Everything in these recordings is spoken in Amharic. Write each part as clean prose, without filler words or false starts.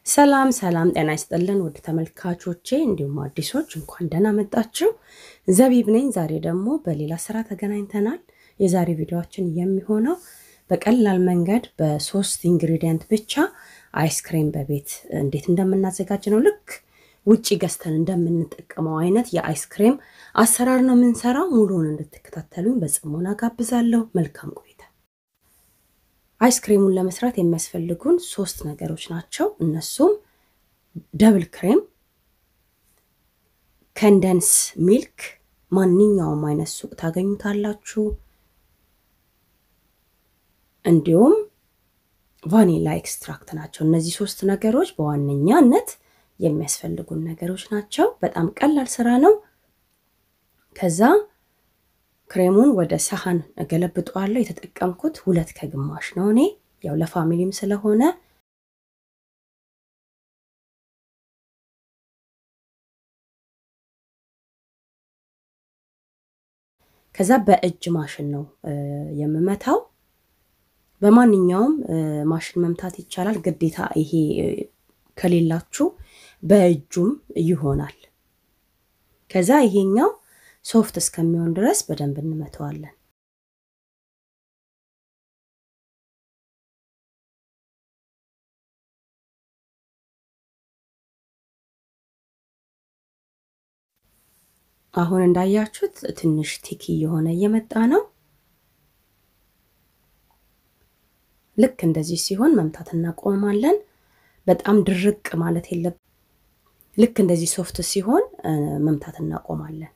ሰላም ሰላም ጤና ይስጥልን ውድ ተመልካቾቼ እንዲሁም አዲሶች እንኳን ደህና መጣችሁ። ዘቢብ ነኝ። ዛሬ ደግሞ በሌላ ስራ ተገናኝተናል። የዛሬ ቪዲዮአችን የሚሆነው በቀላል መንገድ በ3 ኢንግሪዲየንት ብቻ አይስክሬም በቤት እንዴት እንደምናዘጋጅ ነው። ልክ ውጪ ገዝተን እንደምንጠቀመው አይነት የአይስክሬም አሰራር ነው የምንሰራው። ሙሉውን እንድትከታተሉኝ በጽሞና ጋብዛለሁ። መልካም ቆይታ። አይስክሬሙን ለመስራት የሚያስፈልጉን 3 ነገሮች ናቸው። እነሱም ደብል ክሬም፣ ኮንደንስ ሚልክ ማንኛውም አይነት ሱቅ ታገኙታላችሁ፣ እንዲሁም ቫኒላ ኤክስትራክት ናቸው። እነዚህ 3 ነገሮች በዋነኛነት የሚያስፈልጉን ነገሮች ናቸው። በጣም ቀላል ስራ ነው። ከዛ ክሬሙን ወደ ሳህን ገለብጠዋለሁ። የተጠቀምኩት 2 ከግማሽ ነው እኔ ያው ለፋሚሊም ስለሆነ። ከዛ በእጅ ማሽን ነው የምመታው። በማንኛውም ማሽን መምታት ይቻላል። ግዴታ ይሄ ከሌላችሁ በእጁም ይሆናል። ከዛ ይሄኛው ሶፍት እስከሚሆን ድረስ በደንብ እንመታዋለን። አሁን እንዳያችሁት ትንሽ ቲኪ የሆነ እየመጣ ነው። ልክ እንደዚህ ሲሆን መምታት እናቆማለን። በጣም ድርቅ ማለት የለበትም። ልክ እንደዚህ ሶፍት ሲሆን መምታት እናቆማለን።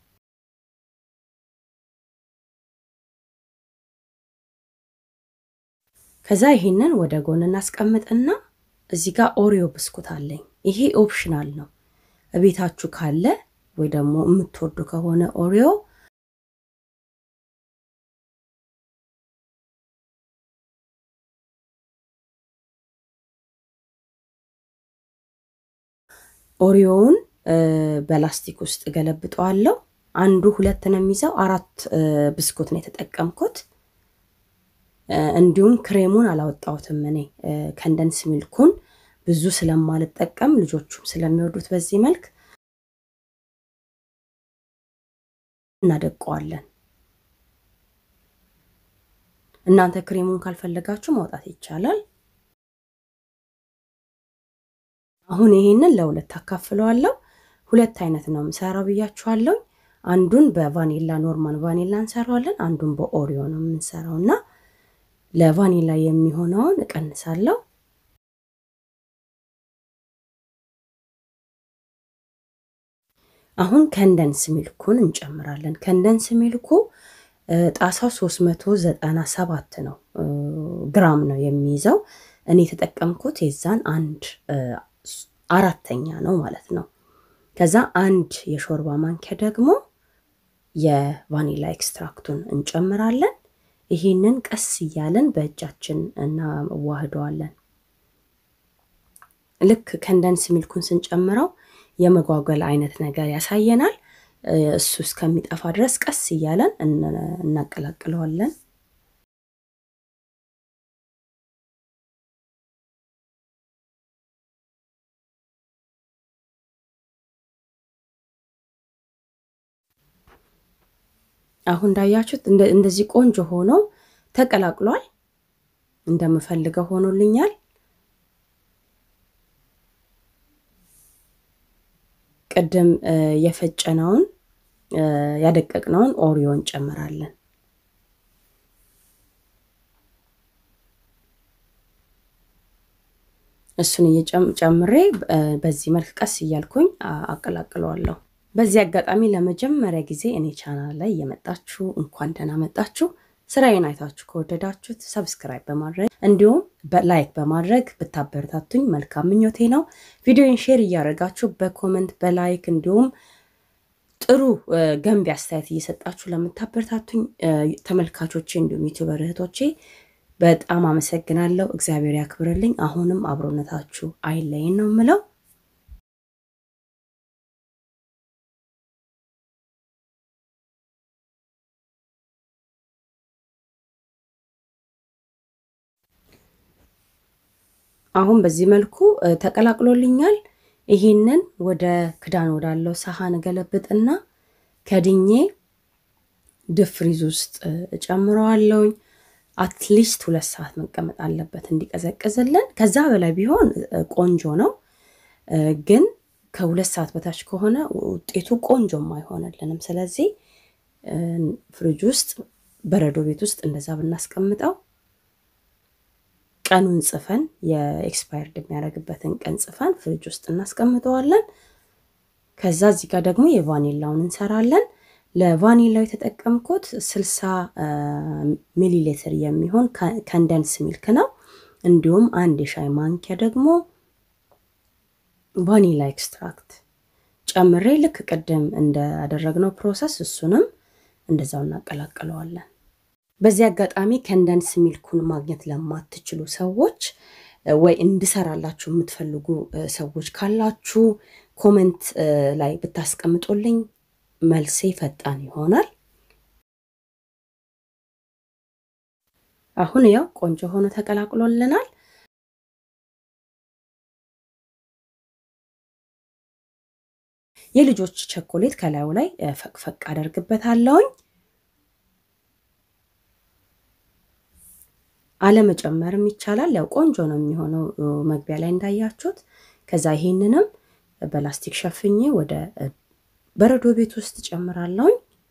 ከዛ ይሄንን ወደ ጎን እናስቀምጥና እዚህ ጋር ኦሪዮ ብስኩት አለኝ። ይሄ ኦፕሽናል ነው። እቤታችሁ ካለ ወይ ደግሞ የምትወዱ ከሆነ ኦሪዮ ኦሪዮውን በላስቲክ ውስጥ ገለብጠዋለሁ። አንዱ 2 ነው የሚይዘው። 4 ብስኩት ነው የተጠቀምኩት። እንዲሁም ክሬሙን አላወጣሁትም እኔ ኮንደንስ ሚልኩን ብዙ ስለማልጠቀም ልጆቹም ስለሚወዱት በዚህ መልክ እናደቀዋለን። እናንተ ክሬሙን ካልፈለጋችሁ ማውጣት ይቻላል። አሁን ይሄንን ለሁለት አካፍለዋለሁ። 2 አይነት ነው የምሰራው ብያችኋለሁ። አንዱን በቫኒላ ኖርማል ቫኒላ እንሰራዋለን፣ አንዱን በኦሪዮ ነው የምንሰራውና ለቫኒላ የሚሆነውን እቀንሳለሁ። አሁን ኮንደንስ ሚልኩን እንጨምራለን። ኮንደንስ ሚልኩ ጣሳው 397 ነው ግራም ነው የሚይዘው። እኔ የተጠቀምኩት የዛን 1/4ኛ ነው ማለት ነው። ከዛ 1 የሾርባ ማንኪያ ደግሞ የቫኒላ ኤክስትራክቱን እንጨምራለን። ይሄንን ቀስ እያለን በእጃችን እናዋህደዋለን። ልክ ኮንደንስ ሚልኩን ስንጨምረው የመጓጓል አይነት ነገር ያሳየናል። እሱ እስከሚጠፋ ድረስ ቀስ እያለን እናቀላቅለዋለን። አሁን እንዳያችሁት እንደዚህ ቆንጆ ሆኖ ተቀላቅሏል። እንደምፈልገው ሆኖልኛል። ቀደም የፈጨነውን ያደቀቅነውን ኦሪዮን ጨምራለን። እሱን እየጨምሬ በዚህ መልክ ቀስ እያልኩኝ አቀላቅለዋለሁ። በዚህ አጋጣሚ ለመጀመሪያ ጊዜ እኔ ቻናል ላይ የመጣችሁ እንኳን ደህና መጣችሁ። ስራዬን አይታችሁ ከወደዳችሁት ሰብስክራይብ በማድረግ እንዲሁም በላይክ በማድረግ ብታበረታቱኝ መልካም ምኞቴ ነው። ቪዲዮን ሼር እያደረጋችሁ በኮሜንት በላይክ እንዲሁም ጥሩ ገንቢ አስተያየት እየሰጣችሁ ለምታበረታቱኝ ተመልካቾቼ እንዲሁም ዩቲዩበር እህቶቼ በጣም አመሰግናለሁ። እግዚአብሔር ያክብርልኝ። አሁንም አብሮነታችሁ አይለየን ነው የምለው። አሁን በዚህ መልኩ ተቀላቅሎልኛል። ይሄንን ወደ ክዳን ወዳለው ሳህን ገለብጥና ከድኜ ድፍሪዝ ውስጥ ጨምረዋለሁ። አትሊስት 2 ሰዓት መቀመጥ አለበት እንዲቀዘቅዝልን። ከዛ በላይ ቢሆን ቆንጆ ነው። ግን ከ2 ሰዓት በታች ከሆነ ውጤቱ ቆንጆም አይሆንልንም። ስለዚህ ፍሪጅ ውስጥ በረዶ ቤት ውስጥ እንደዛ ብናስቀምጠው ቀኑን ጽፈን የኤክስፓየርድ የሚያደርግበትን ቀን ጽፈን ፍሪጅ ውስጥ እናስቀምጠዋለን። ከዛ እዚህ ጋር ደግሞ የቫኒላውን እንሰራለን። ለቫኒላው የተጠቀምኩት 60 ሚሊ ሊትር የሚሆን ኮንደንስ ሚልክ ነው። እንዲሁም 1 የሻይ ማንኪያ ደግሞ ቫኒላ ኤክስትራክት ጨምሬ ልክ ቀደም እንዳደረግነው ፕሮሰስ እሱንም እንደዛው እናቀላቅለዋለን። በዚህ አጋጣሚ ኮንደንስ ሚልኩን ማግኘት ለማትችሉ ሰዎች ወይ እንድሰራላችሁ የምትፈልጉ ሰዎች ካላችሁ ኮሜንት ላይ ብታስቀምጡልኝ መልሴ ፈጣን ይሆናል። አሁን ያው ቆንጆ ሆኖ ተቀላቅሎልናል። የልጆች ቸኮሌት ከላዩ ላይ ፈቅፈቅ አደርግበታለሁ። አለመጨመርም ይቻላል። ያው ቆንጆ ነው የሚሆነው መግቢያ ላይ እንዳያችሁት። ከዛ ይሄንንም በላስቲክ ሸፍኜ ወደ በረዶ ቤት ውስጥ ጨምራለሁ።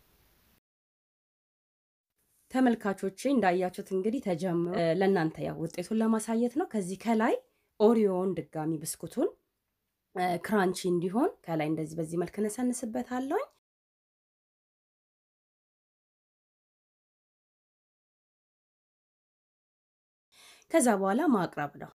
ተመልካቾቼ እንዳያችሁት እንግዲህ ተጀምሮ ለእናንተ ያው ውጤቱን ለማሳየት ነው። ከዚህ ከላይ ኦሪዮን ድጋሚ ብስኩቱን ክራንቺ እንዲሆን ከላይ እንደዚህ በዚህ መልኩ ነሰንስበታለሁ። ከዛ በኋላ ማቅረብ ነው።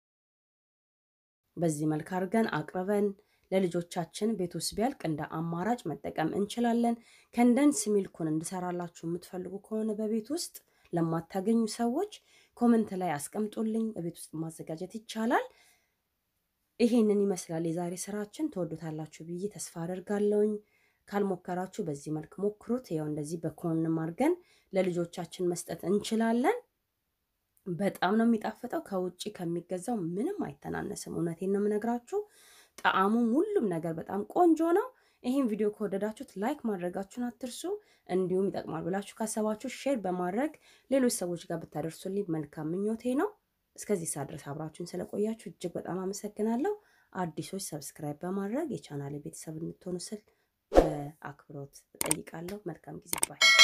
በዚህ መልኩ አድርገን አቅርበን ለልጆቻችን ቤት ውስጥ ቢያልቅ እንደ አማራጭ መጠቀም እንችላለን። ኮንደንስ ሚልኩን እንድሰራላችሁ የምትፈልጉ ከሆነ በቤት ውስጥ ለማታገኙ ሰዎች ኮሜንት ላይ አስቀምጡልኝ። በቤት ውስጥ ማዘጋጀት ይቻላል። ይሄንን ይመስላል የዛሬ ስራችን። ተወዱታላችሁ ብዬ ተስፋ አደርጋለሁ። ካልሞከራችሁ በዚህ መልኩ ሞክሩት። ያው እንደዚህ በኮንም አድርገን ለልጆቻችን መስጠት እንችላለን። በጣም ነው የሚጣፍጠው። ከውጪ ከሚገዛው ምንም አይተናነስም። እውነቴን ነው የምነግራችሁ። ጣዕሙ ሁሉም ነገር በጣም ቆንጆ ነው። ይሄን ቪዲዮ ከወደዳችሁት ላይክ ማድረጋችሁን አትርሱ። እንዲሁም ይጠቅማል ብላችሁ ካሰባችሁ ሼር በማድረግ ሌሎች ሰዎች ጋር ብታደርሱልኝ መልካም ምኞቴ ነው። እስከዚህ ሰዓት ድረስ አብራችሁን ስለቆያችሁ እጅግ በጣም አመሰግናለሁ። አዲሶች ሰብስክራይብ በማድረግ የቻናሌ ቤተሰብ እንድትሆኑ ስል በአክብሮት እጠይቃለሁ። መልካም ጊዜ ባይ